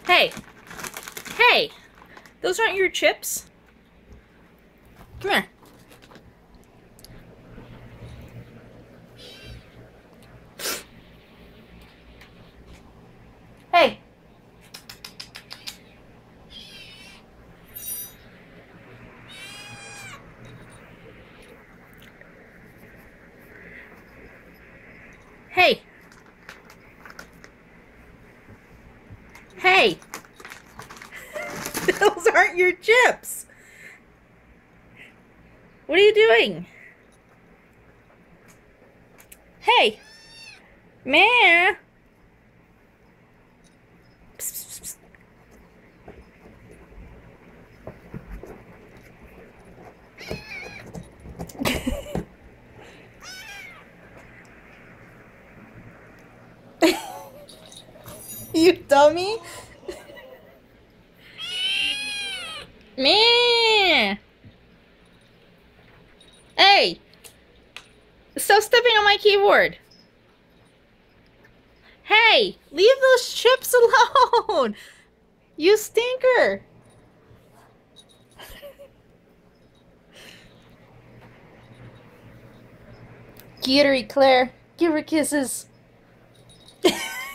Hey! Hey! Those aren't your chips. Come here. Hey! Hey! Hey! Those aren't your chips! What are you doing? Hey! Meh! Psst, psst, psst. You dummy! Meh! Hey! Stop stepping on my keyboard! Hey! Leave those chips alone! You stinker! Get her, Claire. Give her kisses.